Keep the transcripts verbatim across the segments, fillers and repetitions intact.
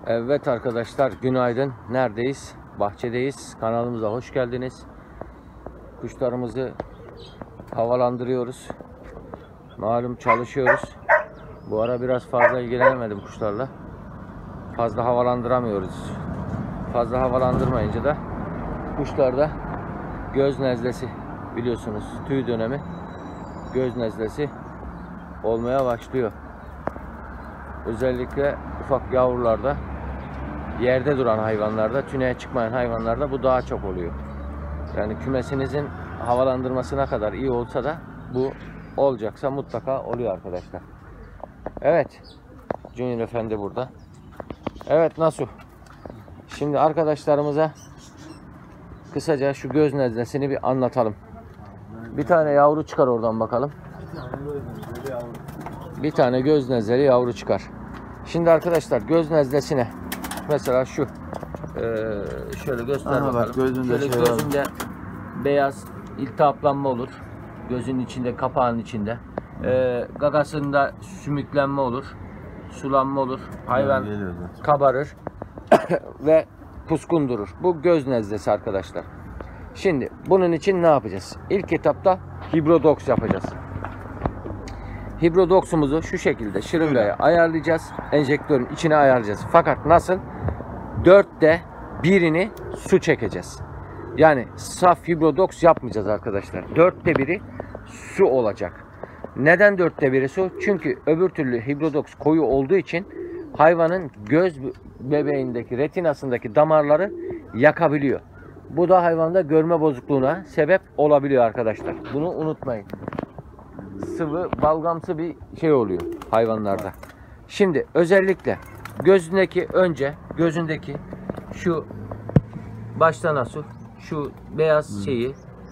Evet arkadaşlar, günaydın. Neredeyiz? Bahçedeyiz. Kanalımıza hoş geldiniz. Kuşlarımızı havalandırıyoruz. Malum çalışıyoruz. Bu ara biraz fazla ilgilenemedim kuşlarla. Fazla havalandıramıyoruz. Fazla havalandırmayınca da kuşlarda göz nezlesi, biliyorsunuz tüy dönemi, göz nezlesi olmaya başlıyor. Özellikle ufak yavrularda, yerde duran hayvanlarda, tüneye çıkmayan hayvanlarda bu daha çok oluyor. Yani kümesinizin havalandırmasına kadar iyi olsa da bu olacaksa mutlaka oluyor arkadaşlar. Evet, Junior Efendi burada. Evet, Nasuh. Şimdi arkadaşlarımıza kısaca şu göz nezlesini bir anlatalım. Bir tane yavru çıkar oradan bakalım. Bir tane göz nezleli yavru çıkar. Şimdi arkadaşlar göz nezlesine mesela şu ee, şöyle göster Aha, bakalım. Bak, gözünde şöyle şey gözünde beyaz iltihaplanma olur. Gözünün içinde, kapağın içinde. Ee, gagasında sümüklenme olur. Sulanma olur. Hayvan kabarır ve puskun durur. Bu göz nezlesi arkadaşlar. Şimdi bunun için ne yapacağız? İlk etapta Hibrodox yapacağız. Hibrodox'umuzu şu şekilde şırıngaya ayarlayacağız. Enjektörün içine ayarlayacağız. Fakat nasıl? dörtte birini su çekeceğiz. Yani saf Hibrodox yapmayacağız arkadaşlar. dörtte biri su olacak. Neden dörtte biri su? Çünkü öbür türlü Hibrodox koyu olduğu için hayvanın göz bebeğindeki, retinasındaki damarları yakabiliyor. Bu da hayvanda görme bozukluğuna sebep olabiliyor arkadaşlar. Bunu unutmayın. Sıvı, balgamsı bir şey oluyor hayvanlarda. Şimdi özellikle gözündeki, önce gözündeki şu başta nasıl şu beyaz şeyi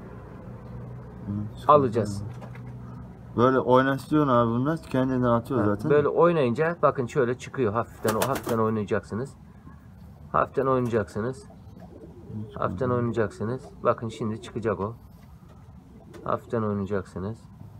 alacağız. Böyle oynatıyorsun abi, bunlar kendinden atıyor zaten. Böyle oynayınca bakın şöyle çıkıyor hafiften, o hafiften oynayacaksınız. Hafiften oynayacaksınız. Hafiften oynayacaksınız. Bakın şimdi çıkacak o. Hafiften oynayacaksınız.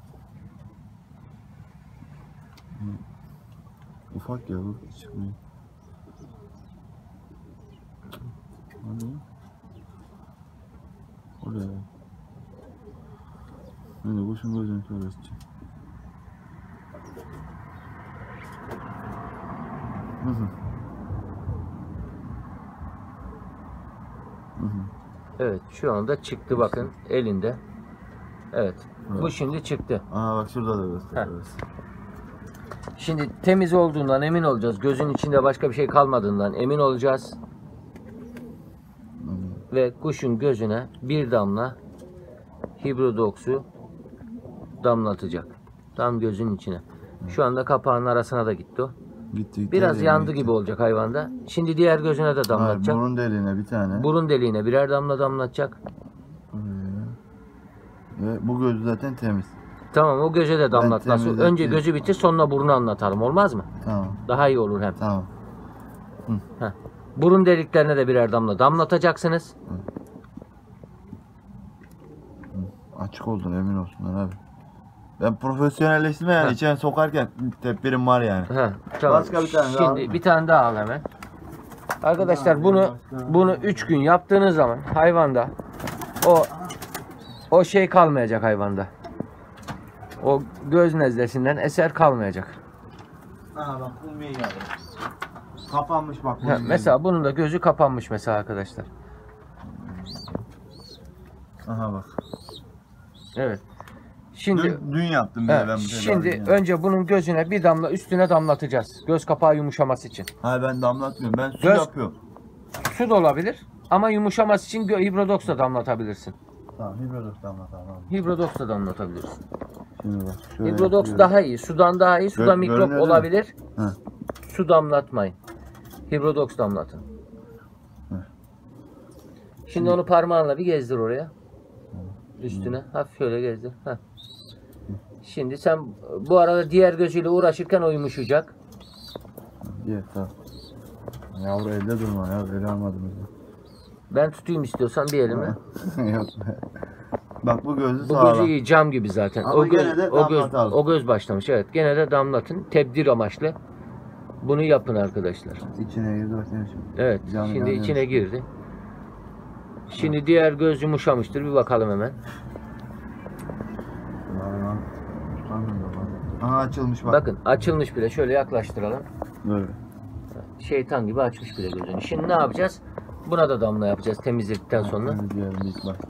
Ufak ya bu, çıkmıyor. Hadi. Oraya. Hadi kuşun gözünü şöyle açacağım. Hı hı. Hı hı. Evet, şu anda çıktı bakın elinde. Evet. Evet. Bu şimdi çıktı. Aha bak, şurada da gösteriyoruz. Şimdi temiz olduğundan emin olacağız. Gözün içinde başka bir şey kalmadığından emin olacağız. Hı. Ve kuşun gözüne bir damla Hibrodox'u damlatacak. Tam gözün içine. Şu anda kapağın arasına da gitti o. Gitti, gitti, Biraz yandı gitti. gibi olacak hayvanda. Şimdi diğer gözüne de damlatacak. Hayır, burun deliğine bir tane. Burun deliğine birer damla damlatacak. Ve bu göz zaten temiz. Tamam, o göze de damlat. Ben Nasıl? Önce gözü bitir, sonra burnu anlatalım. Olmaz mı? Tamam. Daha iyi olur hem. Tamam. Heh. Burun deliklerine de birer damla damlatacaksınız. Hı. Hı. Açık oldun, emin olsunlar abi. Ben profesyonelleştim yani, içine sokarken tedbirim var yani. Heh, tamam. Başka bir tane daha Şimdi al. bir tane daha al hemen. Arkadaşlar bunu bunu üç gün yaptığınız zaman hayvanda o o şey kalmayacak hayvanda. O göz nezlesinden eser kalmayacak. Aha bak, bu iyi geldi. Kapanmış bak. Ha, mesela bunun da gözü kapanmış mesela arkadaşlar. Aha bak. Evet. Şimdi Dün, dün yaptım he, ben bu şimdi tedaviyi. önce bunun gözüne bir damla üstüne damlatacağız. Göz kapağı yumuşaması için. Hayır, ben damlatmıyorum. Ben su Göz- yapıyorum. Su da olabilir ama yumuşaması için Hibrodox da damlatabilirsin. Tamam, Hibrodox damlat abi. Hibrodox da damlatabilirsin. Şimdi bak. şöyle Hibrodox yapıyorum. daha iyi. Sudan daha iyi. Suda Gö- mikrop görünüyor değil mi? olabilir. Hı. Su damlatmayın. Hibrodox damlatın. Hı. Şimdi onu parmağınla bir gezdir oraya. Üstüne. Hafif şöyle gezdir. Heh. Şimdi sen bu arada diğer gözüyle uğraşırken o yumuşayacak. İyi, tamam. Yavru elde durma ya. Ele almadım. Ben tutayım istiyorsan bir elime. Yok. Bak, bu gözü Bu sağlam. gözü iyi, cam gibi zaten. Ama o göz, gene de o göz, damlatalım. o göz başlamış. Evet. Gene de damlatın. Tebdir amaçlı. Bunu yapın arkadaşlar. İçine girdi bak şimdi. Evet. Canlı Şimdi yanıyor. içine girdi. Şimdi diğer göz yumuşamıştır. Bir bakalım hemen. Aha açılmış bak. Bakın açılmış bile. Şöyle yaklaştıralım. Böyle. Şeytan gibi açmış bile gözünü. Şimdi ne yapacağız? Buna da damla yapacağız temizledikten sonra. Şimdi diyelim ilk bak.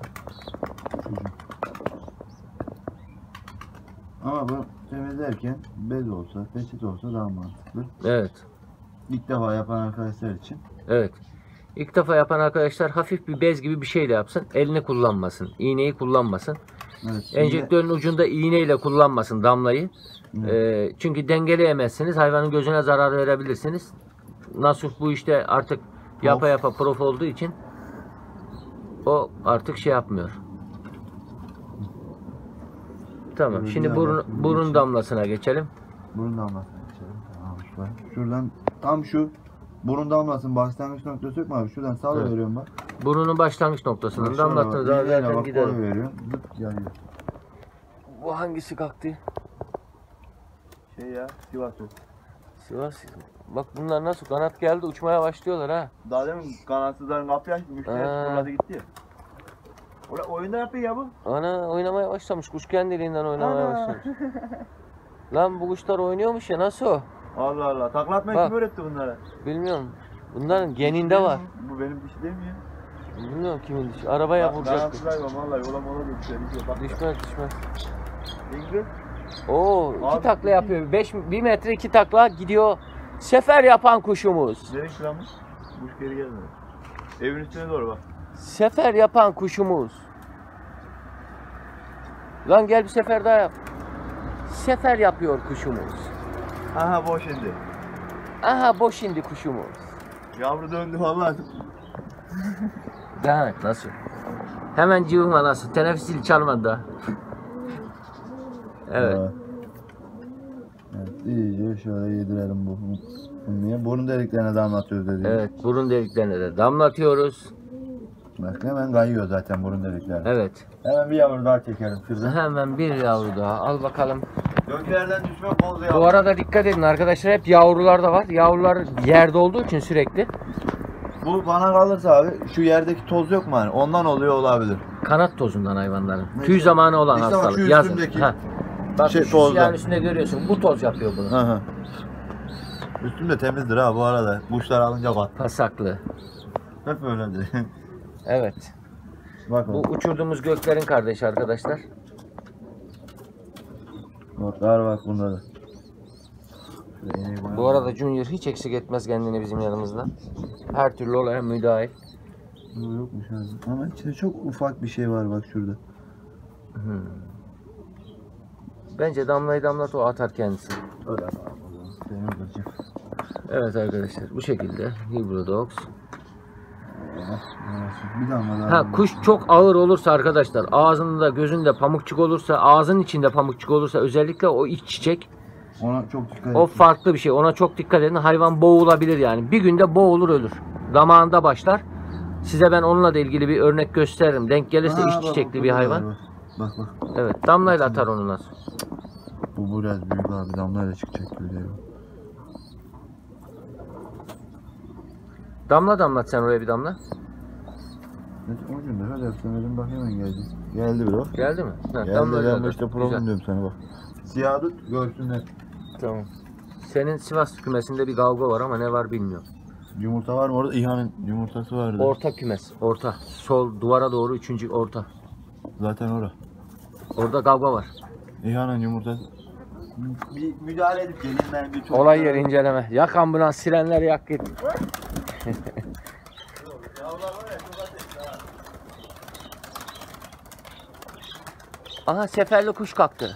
Ama bu temizlerken bez olsa, peçete olsa daha mantıklı. Evet. İlk defa yapan arkadaşlar için. Evet. İlk defa yapan arkadaşlar hafif bir bez gibi bir şey de yapsın. Elini kullanmasın. İğneyi kullanmasın. Evet, şimdi- Enjektörün ucunda iğneyle kullanmasın damlayı. Evet. Ee, çünkü dengeleyemezsiniz. Hayvanın gözüne zarar verebilirsiniz. Nasuh bu işte artık yapa Of. yapa prof olduğu için o artık şey yapmıyor. Tamam. Böyle Şimdi bir burun, daha burun geçelim. damlasına geçelim. Burun damlasını açalım. Tamam şuradan. Şuradan tam şu burun damlasının başlangıç noktası yok mu abi? Şuradan salı Evet. veriyorum bak. Burnunun başlangıç noktasından Şöyle bak, damlattığınız zaman iğneyle zaten bak, gider. koy veriyorum. Zıp yanıyor. Bu hangisi kalktı? Şey ya, Sivas yok. Sivas. Bak bunlar nasıl kanat geldi uçmaya başlıyorlar ha. Daha demin kanatsızların kapıyı açtı, müşteri Aa. fırladı gitti ya. Orada oyunda yapıyor ya bu. Ana oynamaya başlamış. Kuş kendiliğinden oynamaya Ana. başlamış. Lan bu kuşlar oynuyormuş ya nasıl o? Allah Allah, takla atmayı Bak. kim öğretti bunlara? Bilmiyorum. Bunların geninde var. Bu benim dişi değil mi ya? Bilmiyorum kimin dişi. Arabaya vuracak. Kanatsız hayvan vallahi yola mola düşüyor. Bak. Düşmez düşmez. İngiliz. Oo iki Abi, takla yapıyor. beş bir metre iki takla gidiyor. Sefer yapan kuşumuz. Nereye kıramış? Kuş geri gelmedi. Evin üstüne doğru bak. Sefer yapan kuşumuz. Lan gel bir sefer daha yap. Sefer yapıyor kuşumuz. Aha boş indi. Aha boş indi kuşumuz. Yavru döndü vallahi. Devam et nasıl? Hemen cıvıma nasıl? Teneffüs zili çalmadı daha. Evet. Evet, iyice şöyle yedirelim bu. Bu niye? Burun deliklerine damlatıyoruz dedi. Evet burun deliklerine de damlatıyoruz. Bak hemen kayıyor zaten burun deliklerine. Evet. Hemen bir yavru daha çekelim şuradan. Hemen bir yavru daha al bakalım. Göklerden düşme boz yavru. Bu arada dikkat edin arkadaşlar hep yavrular da var. Yavrular yerde olduğu için sürekli Bu bana kalırsa abi şu yerdeki toz yok mu hani? Ondan oluyor olabilir. kanat tozundan hayvanların. Ne Tüy işte? zamanı olan İşte bak şu hastalık. Yazın. üstündeki Ha. Bak şey, şu tozdan. siyahın üstünde görüyorsun. Bu toz yapıyor bunu. Hı hı. Üstüm de temizdir ha bu arada. Kuşlar alınca bak. Pasaklı. Hep öyledir. Evet. Bak Bu uçurduğumuz göklerin kardeşi arkadaşlar. bak. Var bak bunda da. Bu arada Junior hiç eksik etmez kendini bizim yanımızda. Her türlü olaya müdahil. Bu yokmuş abi. Ama içinde çok ufak bir şey var bak şurada. Hmm. Bence damlayı damlat o atar kendisi. Öyle yapalım o zaman. Benim kızım. Evet arkadaşlar bu şekilde Hybrodox. Bir damla daha. Ha kuş çok ağır olursa arkadaşlar ağzında gözünde pamukçuk olursa ağzın içinde pamukçuk olursa özellikle o iç çiçek Ona çok dikkat o et. farklı bir şey ona çok dikkat edin hayvan boğulabilir yani bir günde boğulur ölür damağında başlar size ben onunla da ilgili bir örnek gösteririm denk gelirse Aa, iç bak, çiçekli bak, bir bak, hayvan Bak bak. bak. evet damlayla atar onu nasıl Bu biraz büyük abi damlayla çıkacak gibi değil. damla damlat sen oraya bir damla O gün de öyle yapsam elim bak hemen geldi. Geldi bir bak. geldi mi? Ha, Geldi damlayla ben de atar. işte Güzel. problem diyorum sana bak. Siyah tut görsünler. Tamam. Senin Sivas kümesinde bir kavga var ama ne var bilmiyorum. Yumurta var mı orada? İHA'nın yumurtası vardı. Orta kümes. Orta. Sol duvara doğru üçüncü orta. Zaten orada. Orada kavga var. İHA'nın yumurtası. Bir müdahale edip gelin ben bir çok... Olay yeri inceleme. Yak ambulans sirenleri yak git. Aha seferli kuş kalktı.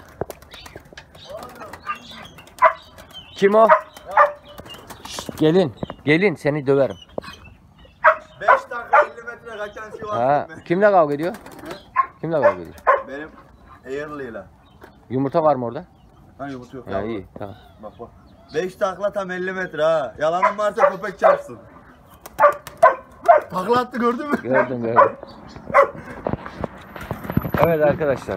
Kim o? Şşt, gelin. Gelin seni döverim. beş dakika elli metre kaçan Sivas Ha, kimle kavga ediyor? Kimle kavga ediyor? Benim Airly'la. Yumurta var mı orada? Ha yumurta yok. Ya ya, iyi tamam. Bak bak. beş takla tam elli metre ha. Yalanın varsa köpek çarpsın. Takla attı gördün mü? Gördüm gördüm. Evet arkadaşlar.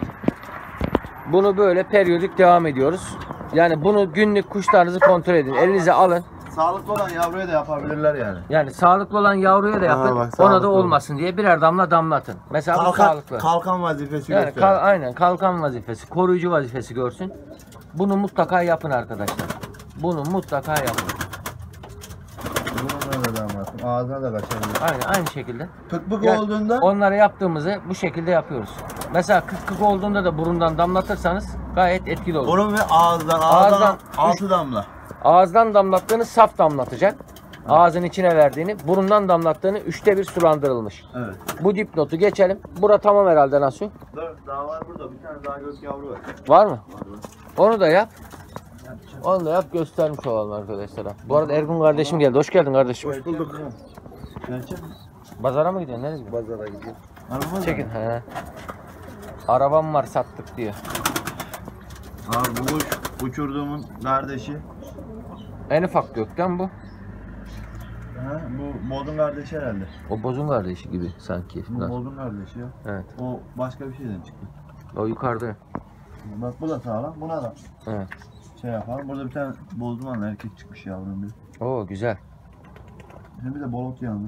Bunu böyle periyodik devam ediyoruz. Yani bunu günlük kuşlarınızı kontrol edin. Elinize alın. sağlıklı olan yavruya da yapabilirler yani. Yani sağlıklı olan yavruya da Aha, yapın. bak, Ona da sağlıklı olmasın diye birer damla damlatın. Mesela bu Kalkan, sağlıklı. kalkan vazifesi Yani gösteriyor. kal- aynen kalkan vazifesi, koruyucu vazifesi görsün. Bunu mutlaka yapın arkadaşlar. Bunu mutlaka yapın. Bununla da damlatın. Ağzına da kaçabilir. Aynen aynı şekilde. Pık pık Yani olduğunda onları yaptığımızı bu şekilde yapıyoruz. Mesela kık kık olduğunda da burundan damlatırsanız gayet etkili olur. burun ve ağızdan, ağızdan, Ağızdan altı damla. Ağızdan damlattığını saf damlatacak. Ağzın içine verdiğini, burundan damlattığını üçte bir sulandırılmış. Evet. Bu dipnotu geçelim. Bura tamam herhalde Nasuh. Dur, daha var burada. Bir tane daha gök yavru var. Var mı? Onu da yap. Onu da yap göstermiş olalım arkadaşlara. Bu arada Ergun kardeşim geldi. Hoş geldin kardeşim. Hoş bulduk. Gerçek mi? Pazara mı gidiyorsun? Nereye gidiyorsun? Pazara gidiyor. Araba Çekin. He. Arabam var sattık diyor. Abi bu uç, uçurduğumun kardeşi. En ufak gökten bu. Ha, bu modun kardeşi herhalde. O bozun kardeşi gibi sanki. Bu Nasıl? modun kardeşi ya. Evet. O başka bir şeyden çıktı. O yukarıda. Bak bu da sağlam. Buna da Evet. şey yapalım. Burada bir tane bozduman erkek çıkmış yavrum bir. Oo güzel. Şimdi bir de bolot yandı.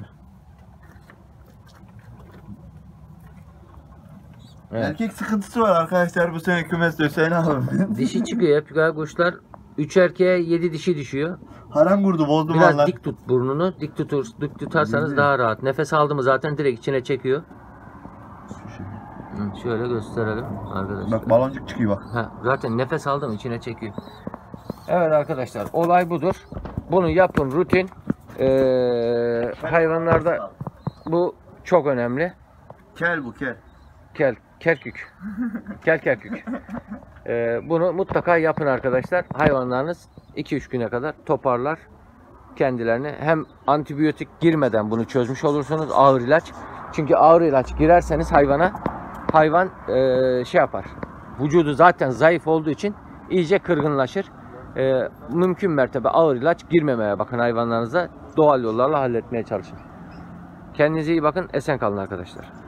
Evet. Erkek sıkıntısı var arkadaşlar bu sene kümes Hüseyin abi. Dişi çıkıyor hep güzel kuşlar. üç erkeğe yedi dişi düşüyor. Haram kurdu Biraz bozdumanlar. dik tut burnunu. Dik tutur, dik tutarsanız Değil mi? daha rahat. Nefes aldı mı zaten direkt içine çekiyor. Şu şey. Hı, şöyle gösterelim arkadaşlar. Bak baloncuk çıkıyor bak. Ha, zaten nefes aldı mı içine çekiyor. Evet arkadaşlar olay budur. Bunu yapın rutin. Ee, hayvanlarda bu çok önemli. Kel bu kel. Kel, kerkük. Kel kerkük. Ee, bunu mutlaka yapın arkadaşlar. Hayvanlarınız iki üç güne kadar toparlar kendilerini. Hem antibiyotik girmeden bunu çözmüş olursunuz. Ağır ilaç. Çünkü ağır ilaç girerseniz hayvana hayvan ee, şey yapar. Vücudu zaten zayıf olduğu için iyice kırgınlaşır. Ee, mümkün mertebe ağır ilaç girmemeye bakın hayvanlarınıza. Doğal yollarla halletmeye çalışın. Kendinize iyi bakın. Esen kalın arkadaşlar.